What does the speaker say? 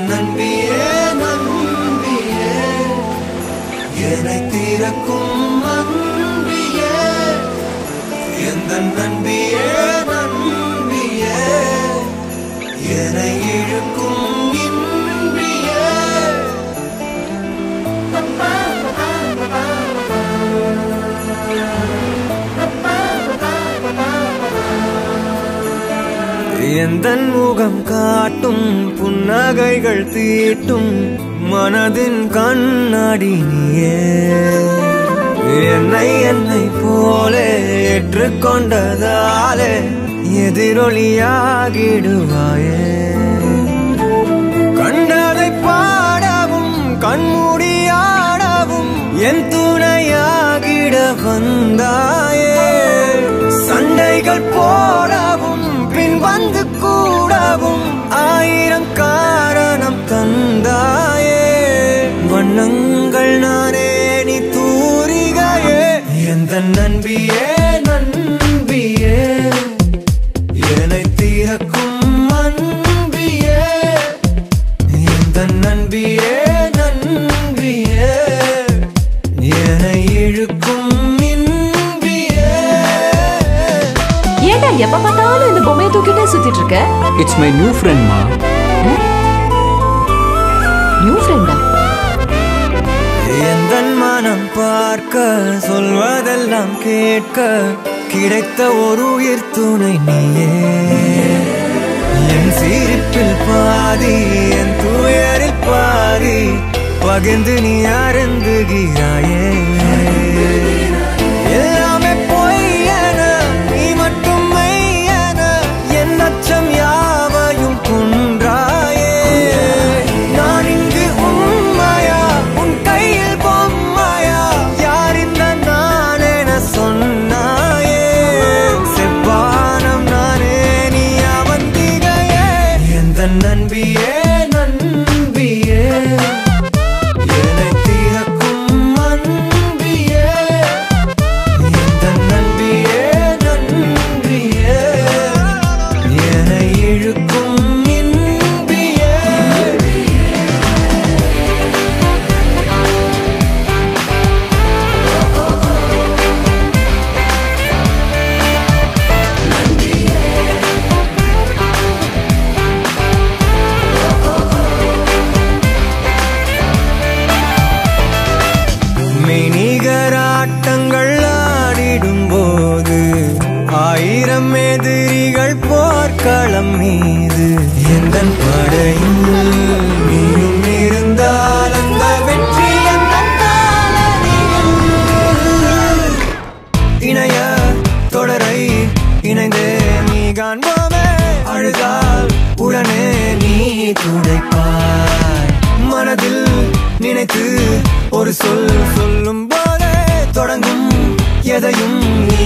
நம்பியே நம்பியே என்னை தீரக்கும் அன்பியே எந்த நம்பியே நம்பியே என்னை இழுக்கும் இன்பியே எந்தன் முகம் காட்டும் புன்னகைகள் தீட்டும் மனதின் கண்ணாடி நீயே என்னை போலே ஏற்றுக்கொண்டதாலே எதிரொலியாகிடுவாயே கண்டதை பாடவும் கண்மூடியாடவும் என் துணையாகிட வந்தாயே சண்டைகள் போடவும் பின் வந்து கூடவும் ஆயிரம் காரணம் தந்தாயே வண்ணங்கள் நானே நீ தூரிகையே எந்த நன்பியே நன்பியே என்னை தீரக்கும் அன்பியே எந்த நன்பியே நன்பியே என்னை இழுக்கும் இன்பியே ஏண்டா எப்ப பார்த்தாலும் இந்த பொம்மையை தூக்கிட்டே சுத்திட்டு இருக்க? இட்ஸ் மை நியூ ஃப்ரெண்ட் மா. நியூ ஃப்ரெண்டா? எந்தன் மனம் பார்க்க சொல்வதெல்லாம் கேட்க கிடைத்த ஒரு உயிர் துணை நீயே என் சிரிப்பில் பாதி என் துயரில் பாதி பகிர்ந்து நீ அருந்துகிறாயே எல்லாமே பொய்யென நீ மட்டும் மெய்யென என் அச்சம் யாவையும் கொன்றாயே நான் இங்கு உண்மையா உன் கையில் பொம்மையா யார் இந்த நான் என சொன்னாயே செவ்வானம் நானே நீ அவந்திகையே எந்த நன்பியே நன்பியே என்னை தீரக்கும் அன்பியே எந்த நன்பியே நன்பியே என்னை இழுக்கும் இன்பியே மெய்நிகராட்டங்கள் ஆடிடும் போது ஆயிரம் எதிரிகள் போர்க்களம் மீது எந்தன் படையில் நீயும் இருந்தால் அந்த வெற்றி எந்தன் காலடியில் இணைய தொடரை இணைந்தே நீ காண்போமே அழுதால் உடனே நீ துடைப்பாய் மனதில் நினைத்து ஒரு சொல் சொல்லும் போதே தொடங்கும் எதையும் நீ